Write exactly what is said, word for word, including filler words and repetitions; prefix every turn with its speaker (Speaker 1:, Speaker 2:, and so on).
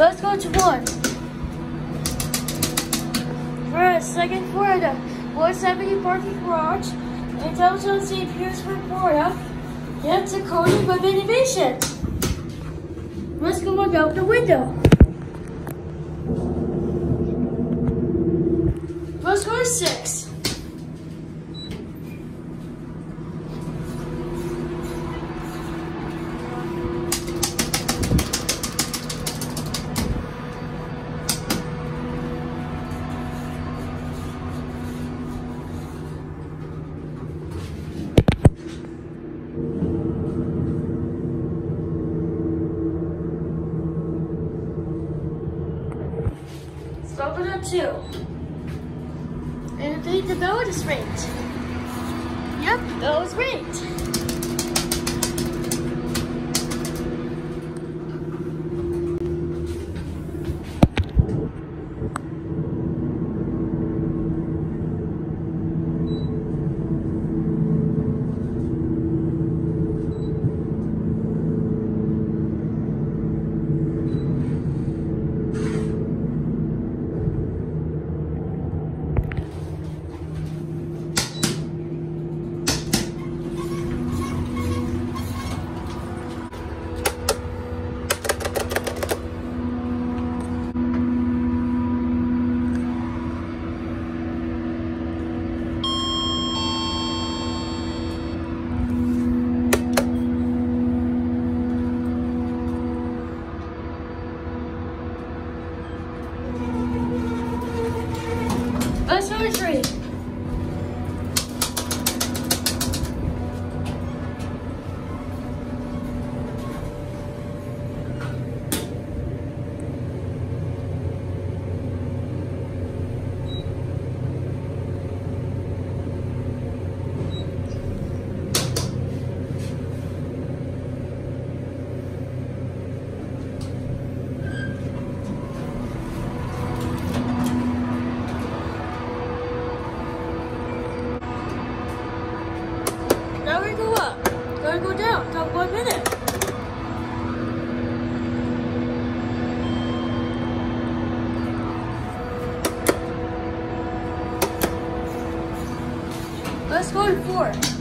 Speaker 1: Let's go to one. For the second floor of the one seventy parking garage in downtown Saint Petersburg, Florida. Get to Cody Web Innovation. Let's go look out the window. Let's go to six. Stop it at two. And I think the bell is rigged. Yep, the bell is rigged. Let's go to three. Now we go up. Gotta go down. Got one minute. Let's go to four.